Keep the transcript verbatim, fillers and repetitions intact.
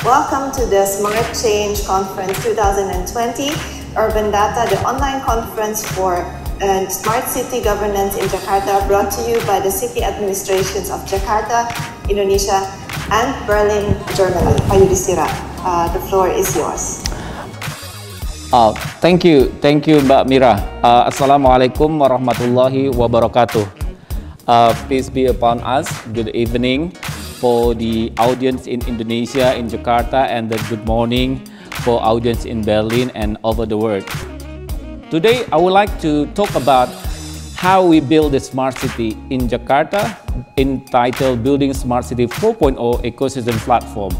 Welcome to the Smart Change Conference twenty twenty, Urban Data, the online conference for uh, Smart City Governance in Jakarta, brought to you by the city administrations of Jakarta, Indonesia, and Berlin, Germany. Pak Yudhistira, uh, the floor is yours. Uh, thank you, thank you Mbak Mira. Uh, Assalamualaikum warahmatullahi wabarakatuh. Uh, peace be upon us. Good evening for the audience in Indonesia, in Jakarta, and the good morning for audience in Berlin and over the world. Today, I would like to talk about how we build a smart city in Jakarta, entitled Building Smart City four point oh Ecosystem Platform.